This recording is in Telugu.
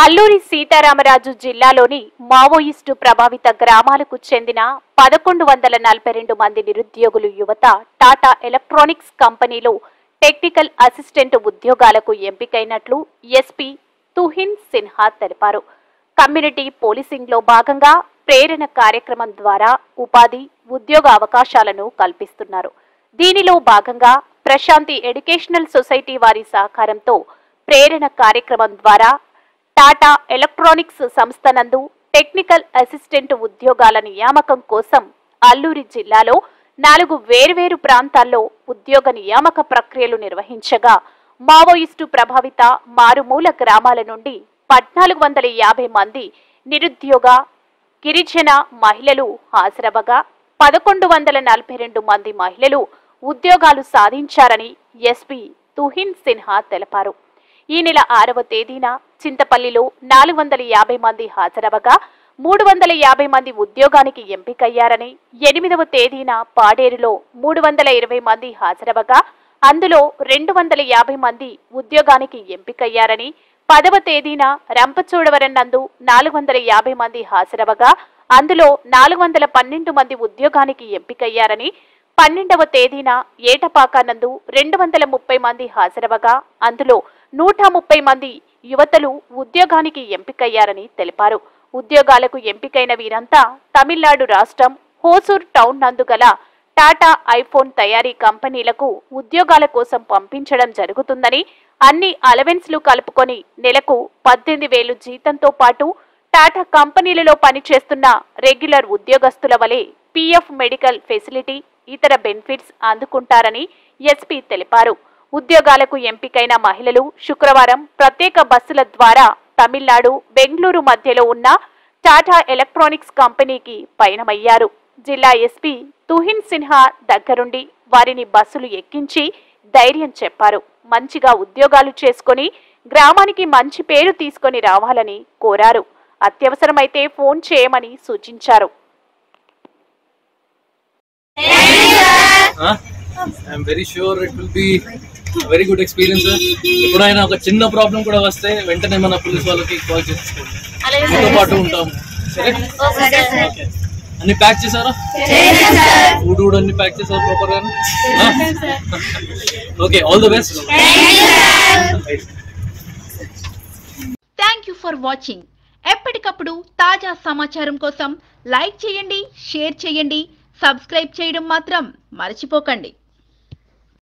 అల్లూరి సీతారామరాజు జిల్లాలోని మావోయిస్టు ప్రభావిత గ్రామాలకు చెందిన 1142 మంది నిరుద్యోగులు యువత టాటా ఎలక్ట్రానిక్స్ కంపెనీలో టెక్నికల్ అసిస్టెంట్ ఉద్యోగాలకు ఎంపికైనట్లు ఎస్పీ తుహిన్ సిన్హా తెలిపారు. కమ్యూనిటీ పోలీసింగ్లో భాగంగా ప్రేరణ కార్యక్రమం ద్వారా ఉపాధి, ఉద్యోగ అవకాశాలను కల్పిస్తున్నారు. దీనిలో భాగంగా ప్రశాంతి ఎడ్యుకేషనల్ సొసైటీ వారి సహకారంతో ప్రేరణ కార్యక్రమం ద్వారా టాటా ఎలక్ట్రానిక్స్ సంస్థ నందు టెక్నికల్ అసిస్టెంట్ ఉద్యోగాల నియామకం కోసం అల్లూరి జిల్లాలో 4 వేర్వేరు ప్రాంతాల్లో ఉద్యోగ నియామక ప్రక్రియలు నిర్వహించగా మావోయిస్టు ప్రభావిత మారుమూల గ్రామాల నుండి 1450 మంది నిరుద్యోగ గిరిజన మహిళలు హాజరవగా 1142 మంది మహిళలు ఉద్యోగాలు సాధించారని ఎస్పీ తుహిన్ సిన్హా తెలిపారు. ఈ నెల 6వ తేదీన చింతపల్లిలో 450 మంది హాజరవగా 350 మంది ఉద్యోగానికి ఎంపికయ్యారని, 8వ తేదీన పాడేరులో 320 మంది హాజరవగా అందులో 250 మంది ఉద్యోగానికి ఎంపికయ్యారని, 10వ తేదీన రంపచోడవరం నందు 450 మంది హాజరవగా అందులో 412 మంది ఉద్యోగానికి ఎంపికయ్యారని, 12వ తేదీన ఏటపాక నందు 230 మంది హాజరవగా అందులో 130 మంది యువతలు ఉద్యోగానికి ఎంపికయ్యారని తెలిపారు. ఉద్యోగాలకు ఎంపికైన వీరంతా తమిళనాడు రాష్ట్రం హోసూర్ టౌన్ నందు గల టాటా ఐఫోన్ తయారీ కంపెనీలకు ఉద్యోగాల కోసం పంపించడం జరుగుతుందని, అన్ని అలవెన్స్లు కలుపుకొని నెలకు 18,000 జీతంతో పాటు టాటా కంపెనీలలో పనిచేస్తున్న రెగ్యులర్ ఉద్యోగస్తుల వలె పీఎఫ్ మెడికల్ ఫెసిలిటీ, ఇతర బెనిఫిట్స్ అందుకుంటారని ఎస్పీ తెలిపారు. ఉద్యోగాలకు ఎంపికైన మహిళలు శుక్రవారం ప్రత్యేక బస్సుల ద్వారా తమిళనాడు, బెంగళూరు మధ్యలో ఉన్న టాటా ఎలక్ట్రానిక్స్ కంపెనీకి పయనమయ్యారు. జిల్లా ఎస్పీ తుహిన్ సిన్హా దగ్గరుండి వారిని బస్సులు ఎక్కించి ధైర్యం చెప్పారు. మంచిగా ఉద్యోగాలు చేసుకుని గ్రామానికి మంచి పేరు తీసుకొని రావాలని కోరారు. అత్యవసరమైతే ఫోన్ చేయమని సూచించారు. I'm very sure it will be a very good experience. ఎప్పుడైనా ఒక చిన్న ప్రాబ్లం కూడా వస్తే వెంటనే మన పోలీస్ వాళ్ళకి కాల్ చేసుకోండి, మీతో పాటు ఉంటాం. సరే, అన్ని ప్యాక్ చేశారా? ఫుడ్ కూడా అన్ని ప్యాక్ చేశారా ప్రాపర్ గా? Okay, all the best. Thank you for watching. ఎప్పటికప్పుడు తాజా సమాచారం కోసం లైక్ చేయండి, షేర్ చేయండి, సబ్స్క్రైబ్ చేయడం మాత్రం మర్చిపోకండి.